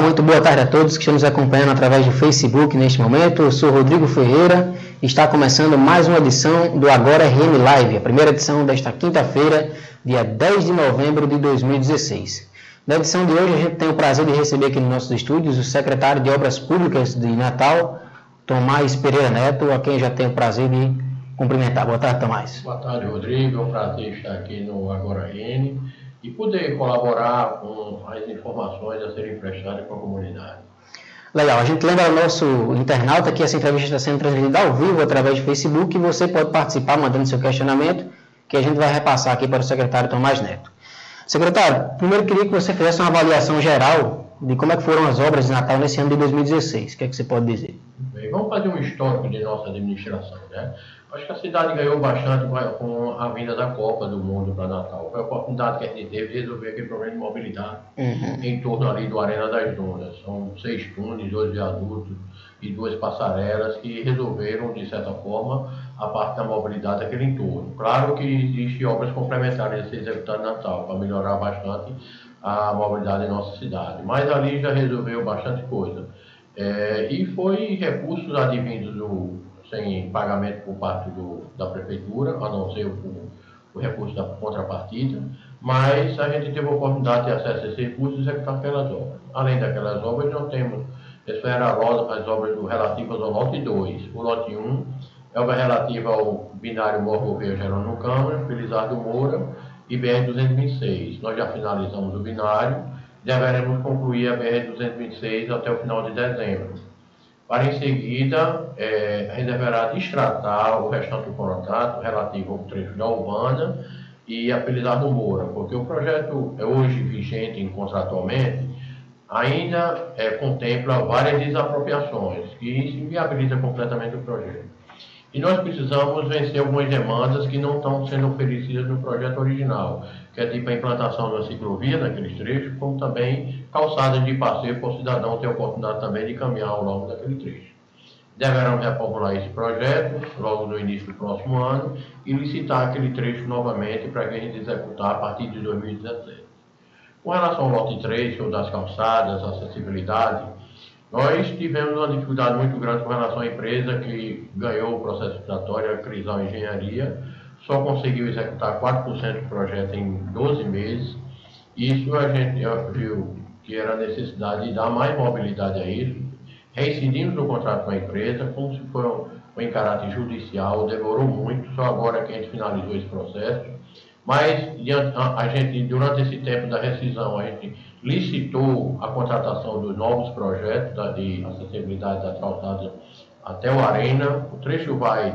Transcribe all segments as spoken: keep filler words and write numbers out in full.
muito boa tarde a todos que estão nos acompanhando através do Facebook neste momento. Eu sou Rodrigo Ferreira e está começando mais uma edição do Agora R N Live, a primeira edição desta quinta-feira, dia dez de novembro de dois mil e dezesseis. Na edição de hoje a gente tem o prazer de receber aqui nos nossos estúdios o secretário de Obras Públicas de Natal, Tomás Pereira Neto, a quem já tenho o prazer de cumprimentar. Boa tarde, Tomás. Boa tarde, Rodrigo. É um prazer estar aqui no Agora R N e poder colaborar com as informações a serem prestadas para a comunidade. Legal. A gente lembra ao nosso internauta que essa entrevista está sendo transmitida ao vivo através do Facebook e você pode participar mandando seu questionamento, que a gente vai repassar aqui para o secretário Tomás Neto. Secretário, primeiro queria que você fizesse uma avaliação geral de como é que foram as obras de Natal nesse ano de dois mil e dezesseis. O que é que você pode dizer? Bem, vamos fazer um histórico de nossa administração, né? Acho que a cidade ganhou bastante com a vinda da Copa do Mundo para Natal. Foi a oportunidade que a gente teve de resolver aquele problema de mobilidade uhum. em torno ali do Arena das Dunas. São seis túneis, dois viadutos e duas passarelas que resolveram, de certa forma, a parte da mobilidade daquele entorno. Claro que existem obras complementares a ser executadas em Natal para melhorar bastante a mobilidade em nossa cidade. Mas ali já resolveu bastante coisa. É, e foi recursos advindos do sem pagamento por parte do, da prefeitura, a não ser o, o recurso da contrapartida, mas a gente teve a oportunidade de acesso a esses recursos e executar aquelas obras. Além daquelas obras, nós temos as obras do, relativas ao lote dois. O lote um é obra relativa ao binário Morro-Gouveia Jerônimo Câmara, Felizardo Moura e B R duzentos e vinte e seis. Nós já finalizamos o binário, deveremos concluir a B R duzentos e vinte e seis até o final de dezembro. Para em seguida, é, a gente deverá destratar o restante do contrato relativo ao trecho da Urbana e a Felizardo Moura, porque o projeto é hoje vigente contratualmente ainda é, contempla várias desapropriações, que isso inviabiliza completamente o projeto. E nós precisamos vencer algumas demandas que não estão sendo oferecidas no projeto original, que é tipo a implantação da ciclovia naqueles trechos, como também calçadas de passeio para o cidadão ter a oportunidade também de caminhar ao longo daquele trecho. Deverão reformular esse projeto logo no início do próximo ano e licitar aquele trecho novamente para que a gente executar a partir de dois mil e dezessete. Com relação ao lote três, ou das calçadas, acessibilidade, nós tivemos uma dificuldade muito grande com relação à empresa que ganhou o processo licitatório, a Crisal Engenharia, só conseguiu executar quatro por cento do projeto em doze meses. Isso a gente viu que era necessidade de dar mais mobilidade a isso. Reincidimos no contrato com a empresa, como se for um, em caráter judicial, demorou muito, só agora que a gente finalizou esse processo. Mas a gente, durante esse tempo da rescisão, a gente licitou a contratação dos novos projetos de acessibilidade da calçada até o Arena. O trecho vai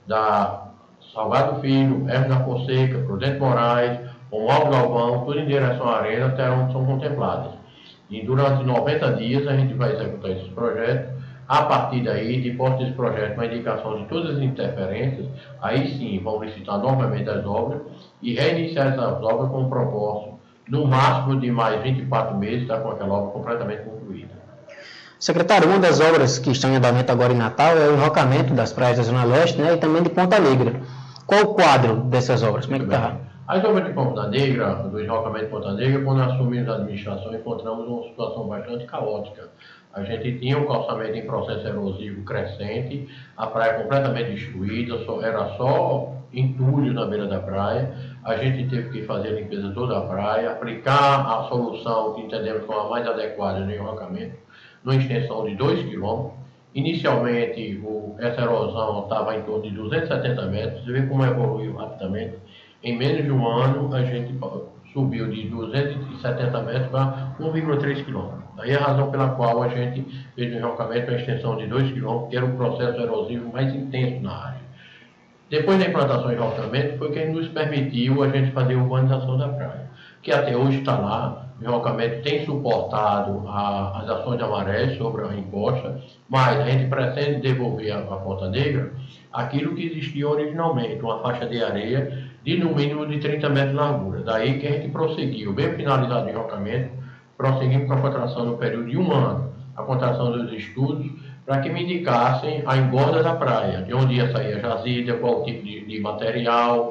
da Salgado Filho, Hermes da Fonseca, Prudente Moraes, Romualdo Galvão, tudo em direção à Arena, até onde são contempladas. E durante noventa dias a gente vai executar esses projetos. A partir daí, depois desse projeto, uma indicação de todas as interferências, aí sim vão licitar novamente as obras e reiniciar essas obras com um propósito, no máximo de mais vinte e quatro meses, estar com aquela obra completamente concluída. Secretário, uma das obras que estão em andamento agora em Natal é o enrocamento das praias da Zona Leste, né, e também de Ponta Negra. Qual o quadro dessas obras? Como é que está? As obras de Ponta Negra, do enrocamento de Ponta Negra, quando assumimos a administração, encontramos uma situação bastante caótica. A gente tinha um calçamento em processo erosivo crescente, a praia completamente destruída, só, era só entulho na beira da praia. A gente teve que fazer a limpeza de toda a praia, aplicar a solução que entendemos como a mais adequada no enrocamento, numa extensão de dois quilômetros. Inicialmente, o, essa erosão estava em torno de duzentos e setenta metros, você vê como evoluiu rapidamente. Em menos de um ano, a gente subiu de duzentos e setenta metros para um vírgula três quilômetros. Daí a razão pela qual a gente fez o enrocamento uma extensão de dois quilômetros, que era o processo erosivo mais intenso na área. Depois da implantação do enrocamento, foi que nos permitiu a gente fazer a urbanização da praia, que até hoje está lá. O enrocamento tem suportado a, as ações da maré sobre a encosta, mas a gente pretende devolver a, a Ponta Negra aquilo que existia originalmente, uma faixa de areia de no mínimo de trinta metros de largura. Daí que a gente prosseguiu, bem finalizado o enrocamento, prosseguimos com a contratação no período de um ano, a contratação dos estudos, para que me indicassem a engorda da praia, de onde ia sair a jazida, qual tipo de, de material,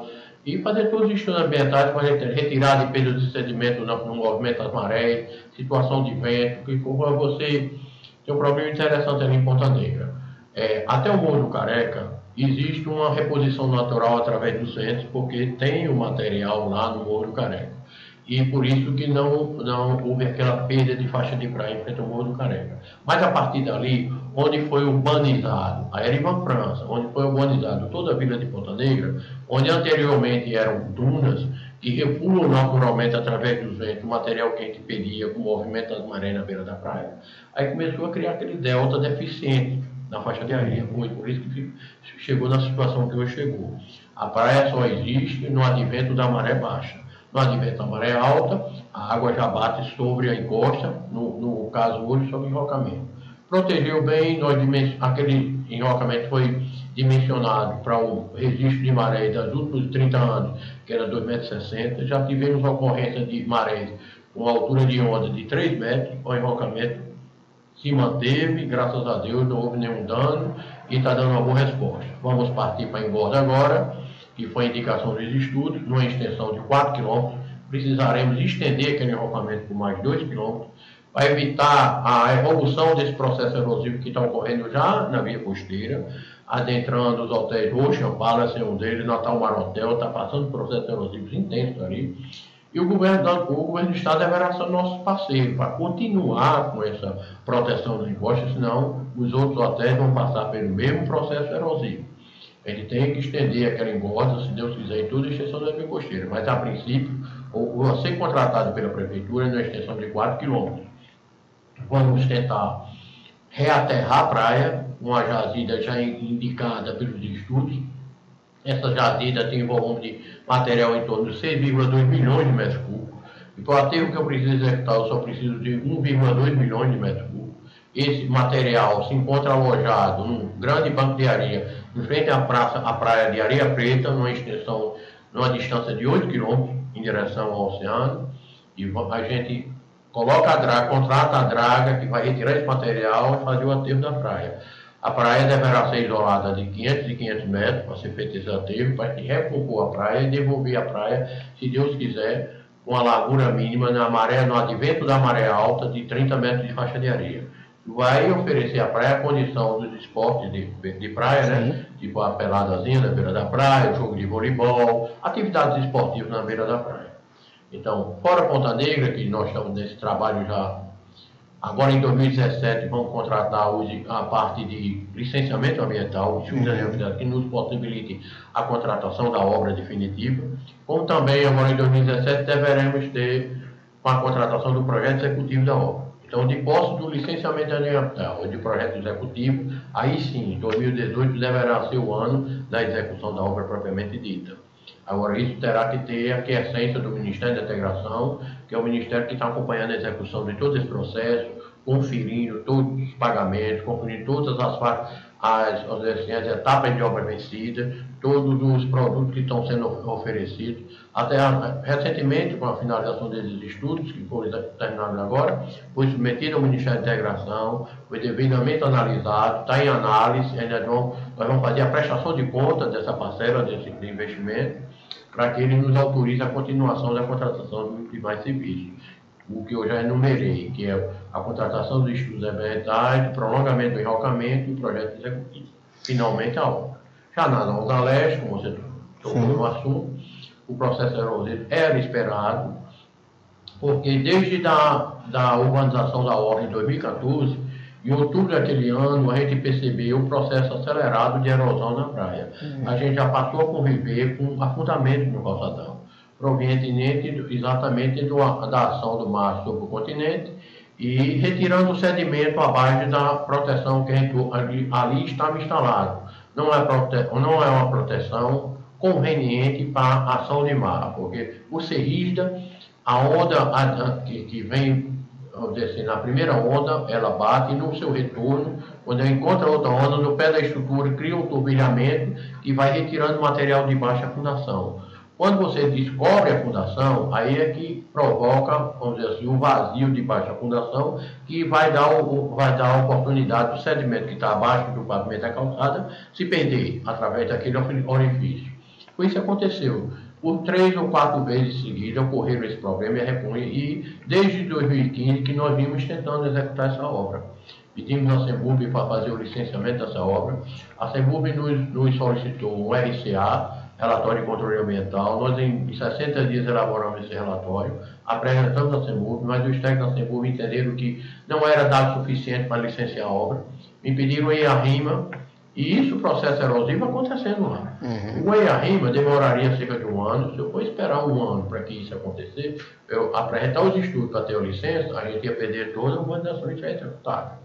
e fazer todos os estudos ambientais para retirar de peso de sedimento no, no movimento das marés, situação de vento, que como você tem um problema interessante ali em Ponta Negra. É, até o Morro do Careca existe uma reposição natural através dos ventos, porque tem o material lá no Morro do Careca. E por isso que não, não houve aquela perda de faixa de praia em frente ao Morro do Careca. Mas a partir dali, onde foi urbanizado, a Erivan França, onde foi urbanizado toda a vila de Ponta Negra, onde anteriormente eram dunas, que repulam naturalmente através dos ventos, o material que a gente pedia com o movimento das marés na beira da praia, aí começou a criar aquele delta deficiente na faixa de areia. Foi por isso que chegou na situação que hoje chegou. A praia só existe no advento da maré baixa. No advento da maré alta, a água já bate sobre a encosta, no, no caso hoje, sobre o enrocamento. Protegeu bem, nós aquele enrocamento foi dimensionado para o registro de maré dos últimos trinta anos, que era dois metros e sessenta. Já tivemos ocorrência de marés com altura de onda de três metros, o enrocamento se manteve, graças a Deus, não houve nenhum dano e está dando uma boa resposta. Vamos partir para a engorda agora, que foi a indicação dos estudos, numa extensão de quatro quilômetros, precisaremos estender aquele enrocamento por mais dois quilômetros, para evitar a evolução desse processo erosivo que está ocorrendo já na via costeira, adentrando os hotéis Ocean Palace, um deles, Natal Mar Hotel, está passando processos erosivos intensos ali, e o governo, o governo do Estado deverá ser nosso parceiro para continuar com essa proteção das encostas, senão os outros hotéis vão passar pelo mesmo processo erosivo. Ele tem que estender aquela engorda, se Deus quiser, em toda a extensão da via costeira. Mas, a princípio, o, o a ser contratado pela Prefeitura numa extensão de quatro quilômetros. Vamos tentar reaterrar a praia, uma jazida já indicada pelos estudos. Essa jazida tem um volume de material em torno de seis vírgula dois milhões de metros cúbicos. E para o aterro que eu preciso executar, eu só preciso de um vírgula dois milhões de metros cúbicos. Esse material se encontra alojado num grande banco de areia em frente à praça, à praia de Areia Preta, numa extensão, numa distância de oito quilômetros em direção ao oceano. E a gente coloca a draga, contrata a draga que vai retirar esse material e fazer o aterro da praia. A praia deverá ser isolada de quinhentos e quinhentos metros para ser feito esse aterro, para recompor a praia e devolver a praia, se Deus quiser, com a largura mínima na maré, no advento da maré alta de trinta metros de faixa de areia. Vai oferecer à praia a condição dos esportes de, de praia, sim, né? Tipo a peladazinha na beira da praia, o jogo de voleibol, atividades esportivas na beira da praia. Então, fora Ponta Negra, que nós estamos nesse trabalho já, agora em dois mil e dezessete vamos contratar hoje a parte de licenciamento ambiental, uhum, que nos possibilite a contratação da obra definitiva, como também agora em dois mil e dezessete deveremos ter a contratação do projeto executivo da obra. Então, de posse do licenciamento ambiental e de projeto executivo, aí sim, dois mil e dezoito deverá ser o ano da execução da obra propriamente dita. Agora, isso terá que ter a quiescência do Ministério da Integração, que é o Ministério que está acompanhando a execução de todo esse processo, conferindo todos os pagamentos, conferindo todas as, as, as, as etapas de obra vencida, todos os produtos que estão sendo oferecidos. Até recentemente, com a finalização desses estudos, que foram terminados agora, foi submetido ao Ministério da Integração, foi devidamente analisado, está em análise, ainda não, nós vamos fazer a prestação de conta dessa parcela, desse de investimento, para que ele nos autorize a continuação da contratação dos demais serviços. O que eu já enumerei, que é a contratação dos estudos ambientais, o prolongamento do enrocamento e o projeto executivo. Finalmente, a obra. Já na Nova Leste, como você tocou no assunto, o processo erosivo era esperado, porque desde da, da urbanização da obra em dois mil e quatorze, em outubro daquele ano, a gente percebeu o processo acelerado de erosão na praia. Uhum. A gente já passou a conviver com afundamento no calçadão, proveniente exatamente do, da ação do mar sobre o continente e retirando o sedimento abaixo da proteção que a gente, ali, ali estava instalado. Não é, prote, não é uma proteção conveniente para a ação de mar, porque o serrista, a onda a, que, que vem, vamos dizer assim, na primeira onda, ela bate e no seu retorno, quando ela encontra outra onda, no pé da estrutura, cria um turbilhamento que vai retirando material de baixa fundação. Quando você descobre a fundação, aí é que provoca, vamos dizer assim, um vazio de baixa fundação, que vai dar, o, vai dar a oportunidade do sedimento que está abaixo do pavimento da calçada se perder através daquele orifício. Foi isso que aconteceu. Por três ou quatro vezes seguidas ocorreram esse problema e desde dois mil e quinze que nós vimos tentando executar essa obra. Pedimos à Sembub para fazer o licenciamento dessa obra. A Sembub nos, nos solicitou um R C A, Relatório de Controle Ambiental. Nós, em sessenta dias, elaboramos esse relatório, apresentamos à Sembub, mas os técnicos da Sembub entenderam que não era dado suficiente para licenciar a obra. Me pediram em arrima, e isso, o processo erosivo, acontecendo lá. Uhum. O EIA-RIMA demoraria cerca de um ano. Se eu for esperar um ano para que isso acontecer, eu apresentar os estudos para ter a licença, a gente ia perder toda a urbanização e já executada.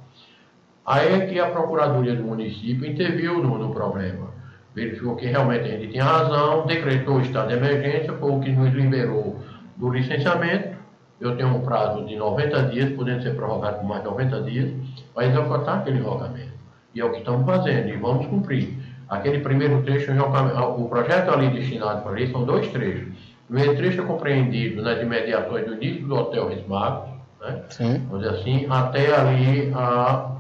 Aí é que a Procuradoria do município interviu no, no problema. Verificou que realmente a gente tinha razão, decretou o estado de emergência, foi o que nos liberou do licenciamento. Eu tenho um prazo de noventa dias, podendo ser prorrogado por mais noventa dias, para executar aquele rogamento. E é o que estamos fazendo, e vamos cumprir. Aquele primeiro trecho, o projeto ali destinado para isso, são dois trechos. O primeiro trecho é compreendido nas imediações do início do Hotel Rismagos, né? Vamos dizer assim, até ali a,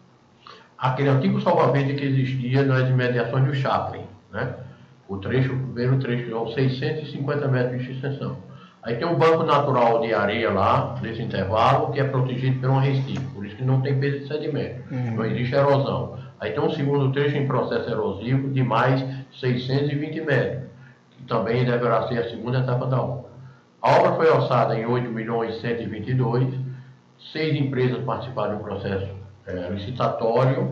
aquele antigo salva-verde que existia nas imediações do Chaplin, né? O trecho, o primeiro trecho, são seiscentos e cinquenta metros de extensão. Aí tem um banco natural de areia lá, nesse intervalo, que é protegido por um recife, por isso que não tem perda de sedimento, uhum. Não existe erosão. Aí tem um segundo trecho em processo erosivo de mais seiscentos e vinte metros, que também deverá ser a segunda etapa da obra. A obra foi orçada em oito milhões cento e vinte e dois, seis empresas participaram do processo é, licitatório.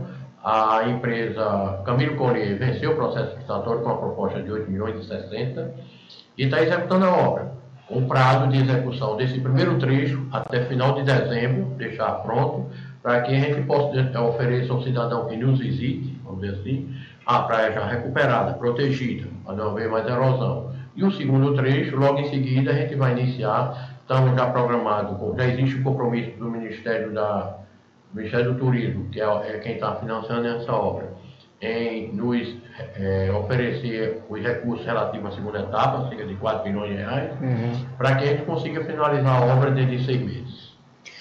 A empresa Camilo Collier venceu o processo licitatório com a proposta de oito milhões e sessenta e está executando a obra. O prazo de execução desse primeiro trecho até final de dezembro, deixar pronto, para que a gente possa oferecer ao cidadão que nos visite, vamos dizer assim, a praia já recuperada, protegida, para não haver mais erosão. E o segundo trecho, logo em seguida, a gente vai iniciar, estamos já programados, já existe o compromisso do Ministério, da, do Ministério do Turismo, que é, é quem está financiando essa obra, em nos é, oferecer os recursos relativos à segunda etapa, cerca de quatro milhões de reais, uhum. Para que a gente consiga finalizar a obra dentro de seis meses.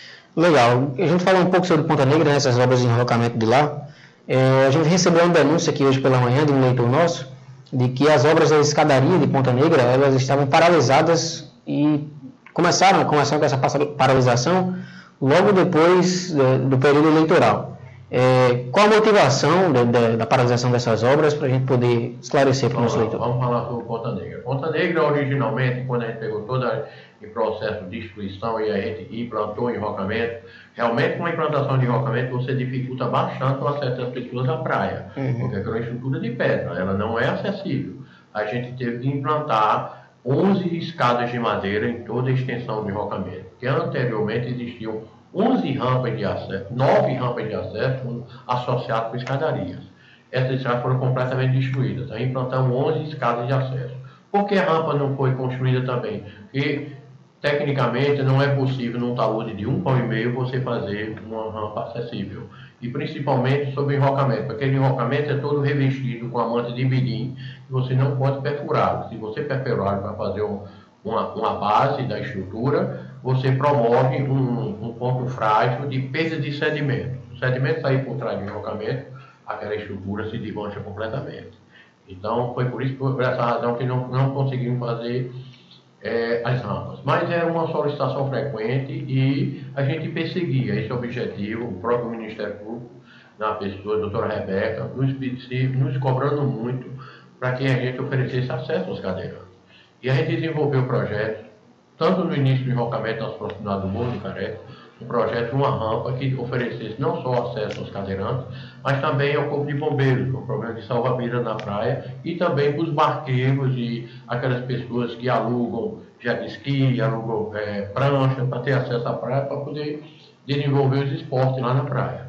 Legal. A gente falou um pouco sobre Ponta Negra, né, essas obras de enrocamento de lá. É, a gente recebeu uma denúncia aqui hoje pela manhã de um leitor nosso, de que as obras da escadaria de Ponta Negra, elas estavam paralisadas e começaram, começaram com essa paralisação logo depois do, do período eleitoral. É, qual a motivação da, da, da paralisação dessas obras, para a gente poder esclarecer para o nosso leitor? Vamos falar sobre Ponta Negra. Ponta Negra, originalmente, quando a gente pegou todo o processo de destruição e a gente implantou o enrocamento, realmente com a implantação de enrocamento você dificulta bastante o acesso das pessoas à praia, uhum. Porque é uma estrutura de pedra, ela não é acessível. A gente teve que implantar onze escadas de madeira em toda a extensão do enrocamento, que anteriormente existiam onze rampas de acesso, nove rampas de acesso associadas com escadarias. Essas escadas foram completamente destruídas. Aí implantamos onze escadas de acesso. Por que a rampa não foi construída também? Porque, tecnicamente, não é possível, num talude de um pão e meio, você fazer uma rampa acessível. E, principalmente, sobre o enrocamento. Porque aquele enrocamento é todo revestido com a manta de bidim, que você não pode perfurar. Se você perfurar para fazer um, uma, uma base da estrutura, você promove um, um ponto frágil de perda de sedimento. O sedimento sair por trás do enrocamento, aquela estrutura se desmancha completamente. Então, foi por isso, por essa razão, que não, não conseguimos fazer é, as rampas. Mas era uma solicitação frequente e a gente perseguia esse objetivo, o próprio Ministério Público, na pessoa da doutora Rebeca, nos, nos cobrando muito para que a gente oferecesse acesso aos cadeirantes. E a gente desenvolveu projetos, tanto no início do enrocamento nas proximidades do Morro do Careca, um projeto de uma rampa que oferecesse não só acesso aos cadeirantes, mas também ao corpo de bombeiros, com problema de salva-vidas na praia, e também para os barqueiros e aquelas pessoas que alugam jet ski, alugam é, prancha, para ter acesso à praia, para poder desenvolver os esportes lá na praia.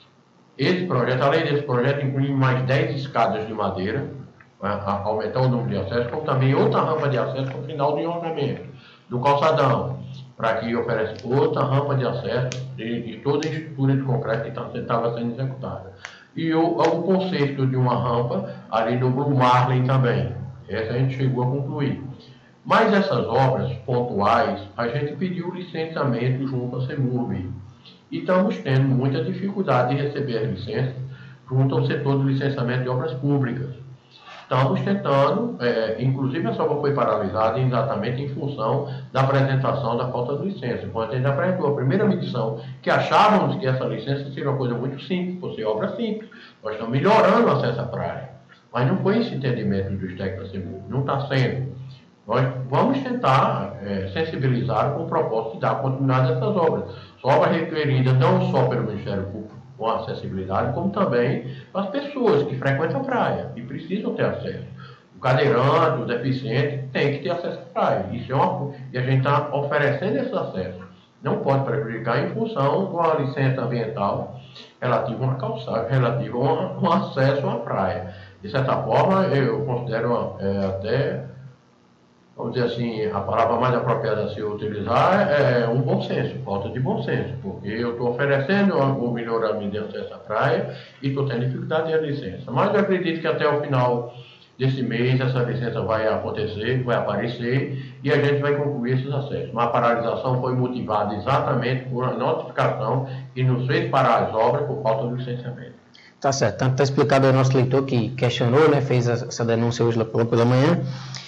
Esse projeto, além desse projeto, inclui mais dez escadas de madeira, para aumentar o número de acessos, como também outra rampa de acesso no final do enrocamento do calçadão, para que ofereça outra rampa de acesso de, de toda a estrutura de concreto que estava sendo executada. E o, o conserto de uma rampa ali no Blue Marlin também. Essa a gente chegou a concluir. Mas essas obras pontuais, a gente pediu licenciamento junto à Sembub. E estamos tendo muita dificuldade em receber as licenças junto ao setor do licenciamento de obras públicas. Estamos tentando, é, inclusive essa obra foi paralisada exatamente em função da apresentação da falta de licença. Quando a gente apresentou a primeira medição, que achávamos que essa licença seria uma coisa muito simples, por ser obra simples, nós estamos melhorando o acesso à praia. Mas não foi esse entendimento dos técnicos da CEMUG, não está sendo. Nós vamos tentar é, sensibilizar com o propósito de dar continuidade a essas obras. São obras requeridas não só pelo Ministério Público, com acessibilidade, como também as pessoas que frequentam a praia e precisam ter acesso. O cadeirante, o deficiente, tem que ter acesso à praia. Isso é uma, e a gente está oferecendo esse acesso. Não pode prejudicar em função de uma licença ambiental relativa a uma calçada, relativa a um, um acesso à praia. De certa forma, eu considero é, até, vamos dizer assim, a palavra mais apropriada a se utilizar é um bom senso, falta de bom senso, porque eu estou oferecendo o melhoramento de acesso à praia e estou tendo dificuldade de licença. Mas eu acredito que até o final desse mês essa licença vai acontecer, vai aparecer e a gente vai concluir esses acessos. Mas a paralisação foi motivada exatamente por uma notificação que nos fez parar as obras por falta de licenciamento. Tá certo, tanto está explicado ao nosso leitor que questionou, né, fez essa denúncia hoje pela manhã.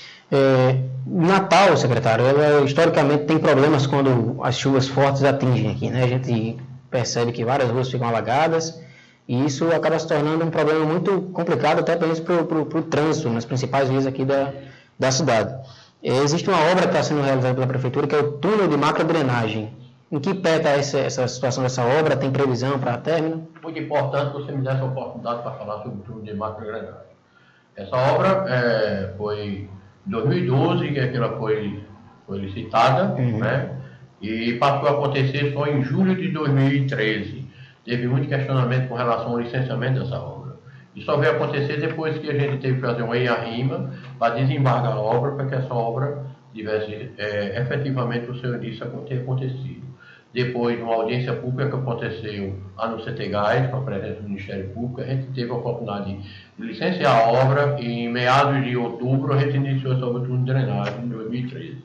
É, Natal, secretário, ela historicamente tem problemas quando as chuvas fortes atingem aqui, né? A gente percebe que várias ruas ficam alagadas e isso acaba se tornando um problema muito complicado até para o trânsito nas principais vias aqui da, da cidade. É, existe uma obra que está sendo realizada pela Prefeitura que é o túnel de macrodrenagem. Em que pé está essa, essa situação dessa obra? Tem previsão para término? Muito importante que você me desse a oportunidade para falar sobre o túnel de macrodrenagem. Essa obra é, foi em dois mil e doze que ela foi, foi licitada, uhum. né? E passou a acontecer só em julho de dois mil e treze. Teve muito questionamento com relação ao licenciamento dessa obra. E só veio acontecer depois que a gente teve que fazer uma EIA-RIMA para desembargar a obra, para que essa obra tivesse é, efetivamente o seu início a ter acontecido. Depois de uma audiência pública que aconteceu lá no CETEGAS, com a presença do Ministério Público, a gente teve a oportunidade de licenciar a obra e em meados de outubro a gente iniciou essa obra de drenagem em dois mil e treze.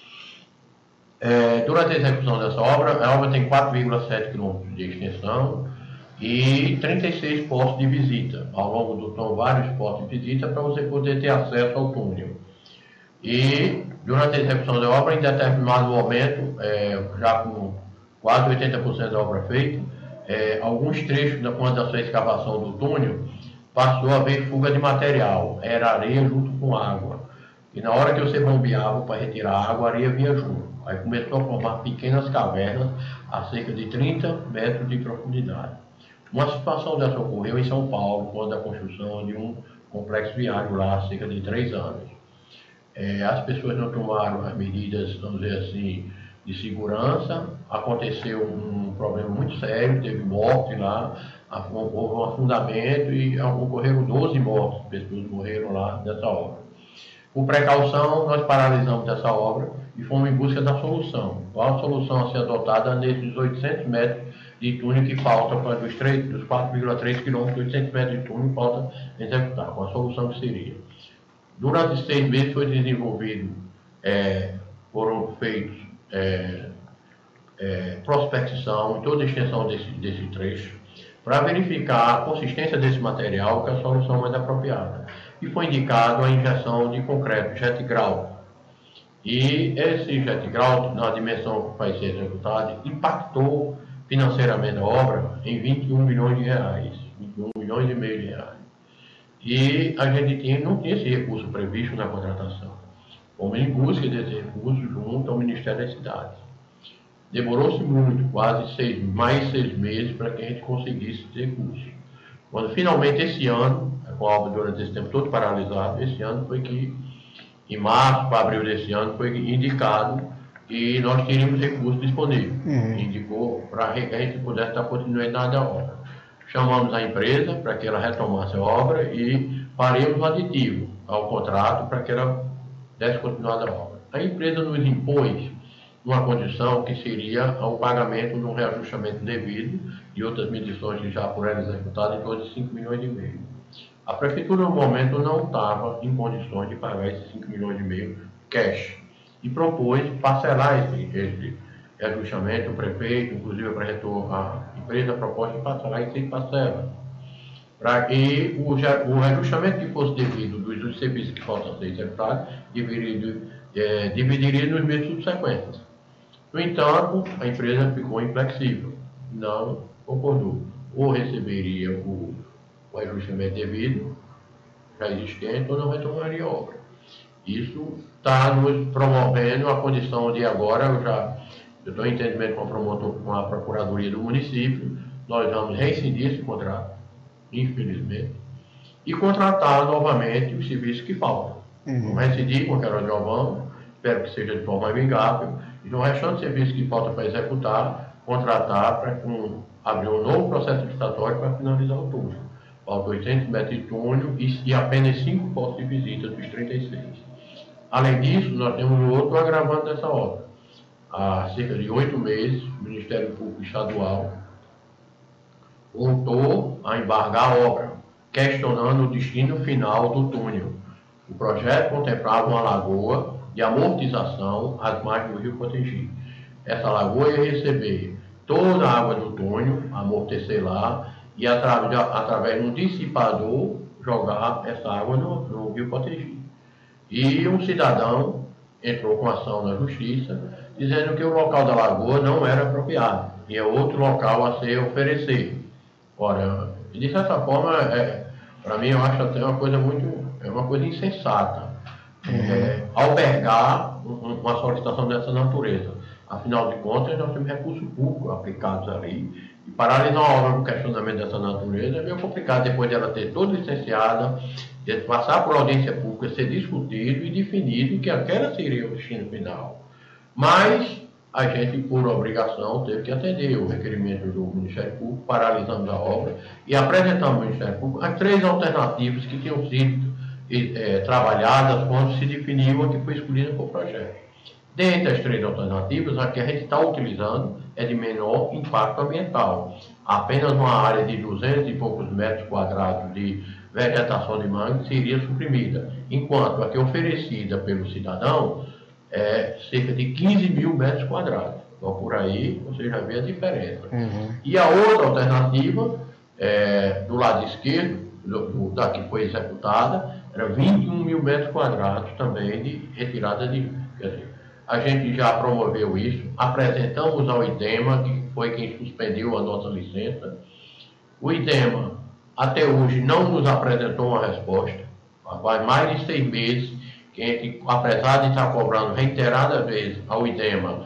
É, durante a execução dessa obra, a obra tem quatro vírgula sete quilômetros de extensão e trinta e seis postos de visita. Ao longo do tom, vários postos de visita para você poder ter acesso ao túnel. E durante a execução da obra, em determinado momento, é, já com quase oitenta por cento da obra feita, é, alguns trechos da quando da sua escavação do túnel passou a haver fuga de material, era areia junto com água. E na hora que você bombeava para retirar a água, a areia vinha junto. Aí começou a formar pequenas cavernas a cerca de trinta metros de profundidade. Uma situação dessa ocorreu em São Paulo, quando a construção de um complexo viário lá há cerca de três anos. É, as pessoas não tomaram as medidas, vamos dizer assim, de segurança, aconteceu um problema muito sério, teve morte lá, houve um afundamento e ocorreram doze mortes, pessoas morreram lá nessa obra. Por precaução, nós paralisamos essa obra e fomos em busca da solução. Qual a solução a ser adotada nesses oitocentos metros de túnel que falta, para dos, dos quatro vírgula três quilômetros, oitocentos metros de túnel falta executar, com a solução que seria. Durante seis meses foi desenvolvido, é, foram feitos é, é, prospecção em toda a extensão desse, desse trecho, para verificar a consistência desse material, que é a solução mais apropriada. E foi indicado a injeção de concreto, jet grout. E esse jet grout, na dimensão que vai ser executado, impactou financeiramente a obra em vinte e um milhões de reais, vinte e um milhões e meio de reais. E a gente tinha, não tinha esse recurso previsto na contratação. Fomos em busca desse recurso junto ao Ministério das Cidades. Demorou-se muito, quase seis, mais seis meses, para que a gente conseguisse esse recurso. Quando finalmente esse ano, com a obra durante esse tempo todo paralisado, esse ano foi que, em março para abril desse ano, foi indicado que nós teríamos recurso disponível. Uhum. Indicou para que a gente pudesse dar continuidade à obra. Chamamos a empresa para que ela retomasse a obra e faremos um aditivo ao contrato para que ela desse continuidade à obra. A empresa nos impôs uma condição que seria o pagamento de um reajustamento devido e outras medições que já foram executadas em torno de cinco milhões e meio. A Prefeitura, no momento, não estava em condições de pagar esses cinco milhões e meio cash e propôs parcelar esse, esse reajustamento. O prefeito, inclusive, apresentou a empresa a proposta de parcelar em seis parcelas. para que o, o reajustamento que fosse devido dos, dos serviços que faltam ser executados dividiria, é, dividiria nos meses subsequentes. No entanto, a empresa ficou inflexível, não concordou. Ou receberia o, o reajustamento devido, já existente, ou não retomaria a obra. Isso está nos promovendo a condição de agora, eu já estou em entendimento com a, promotor, com a Procuradoria do município, nós vamos rescindir esse contrato, infelizmente, e contratar novamente os serviços que faltam. Uhum. Vamos rescindir com aquela Giovão, espero que seja de forma amigável, e no restante serviço que falta para executar, contratar para um, abrir um novo processo licitatório para finalizar o túnel. Faltam oitocentos metros de túnel e, e apenas cinco postos de visita dos trinta e seis. Além disso, nós temos outro agravante dessa obra. Há cerca de oito meses, o Ministério Público Estadual voltou a embargar a obra, questionando o destino final do túnel. O projeto contemplava uma lagoa de amortização às margens do rio Potengi. Essa lagoa ia receber toda a água do túnel, amortecer lá, e através, através de um dissipador jogar essa água no, no rio Potengi. E um cidadão entrou com ação na justiça, dizendo que o local da lagoa não era apropriado, e é outro local a ser oferecido. Ora, de certa forma, é, para mim, eu acho até uma coisa muito, é uma coisa insensata, uhum. é, albergar um, uma solicitação dessa natureza. Afinal de contas, nós temos recursos públicos aplicados ali, e paralisar uma obra com questionamento dessa natureza é meio complicado, depois dela ter toda licenciada, de passar por audiência pública, ser discutido e definido que aquela seria o destino final. Mas a gente, por obrigação, teve que atender o requerimento do Ministério Público, paralisamos a obra e apresentamos ao Ministério Público as três alternativas que tinham sido é, trabalhadas quando se definiu a que foi escolhida por projeto. Dentre as três alternativas, a que a gente está utilizando é de menor impacto ambiental. Apenas uma área de duzentos e poucos metros quadrados de vegetação de mangue seria suprimida, enquanto a que é oferecida pelo cidadão é cerca de quinze mil metros quadrados. Então, por aí, você já vê a diferença. Uhum. E a outra alternativa, é, do lado esquerdo, do, do, da que foi executada, era vinte e um mil metros quadrados também de retirada de... Quer dizer, a gente já promoveu isso, apresentamos ao IDEMA, que foi quem suspendeu a nossa licença. O IDEMA, até hoje, não nos apresentou uma resposta. Faz mais de seis meses que a gente, apesar de estar cobrando reiteradas vezes ao IDEMA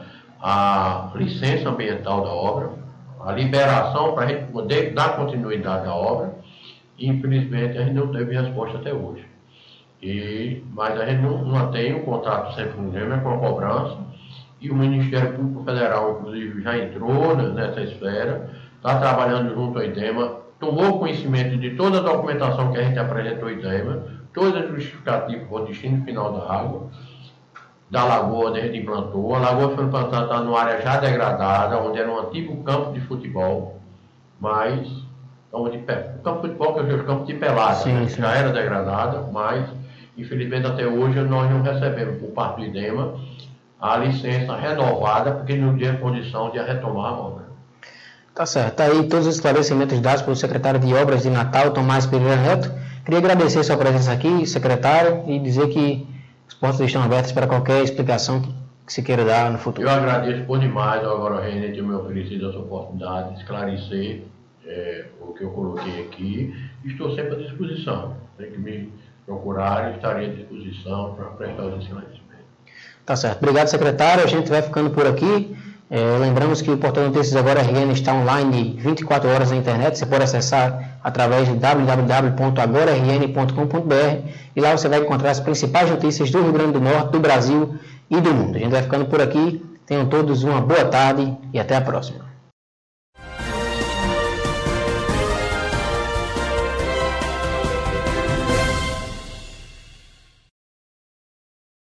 a licença ambiental da obra, a liberação para a gente poder dar continuidade à obra, e infelizmente a gente não teve resposta até hoje. E, mas a gente não mantém o contrato sempre com o IDEMA, com a cobrança, e o Ministério Público Federal, inclusive, já entrou nessa esfera, está trabalhando junto ao IDEMA, tomou conhecimento de toda a documentação que a gente apresentou ao IDEMA, toda a justificativa para o destino final da água, da lagoa onde a gente implantou. A lagoa foi implantada numa área já degradada, onde era um antigo campo de futebol, mas campo de, o campo de futebol, que é o campo de pelada, sim, né? Sim. Já era degradada, mas infelizmente até hoje nós não recebemos por parte do IDEMA a licença renovada, porque não tinha condição de retomar a obra. Tá certo. Está aí todos os esclarecimentos dados pelo secretário de Obras de Natal, Tomás Pereira Neto. Queria agradecer a sua presença aqui, secretário, e dizer que os portas estão abertos para qualquer explicação que, que se queira dar no futuro. Eu agradeço por demais ao Agora Renner de me oferecer essa oportunidade de esclarecer é, o que eu coloquei aqui. Estou sempre à disposição. Tem que me procurar e estarei à disposição para prestar os esclarecimentos. Tá certo. Obrigado, secretário. A gente vai ficando por aqui. É, lembramos que o Portal Notícias Agora R N está online vinte e quatro horas na internet. Você pode acessar através de w w w ponto agora r n ponto com ponto b r e lá você vai encontrar as principais notícias do Rio Grande do Norte, do Brasil e do mundo. A gente vai ficando por aqui. Tenham todos uma boa tarde e até a próxima.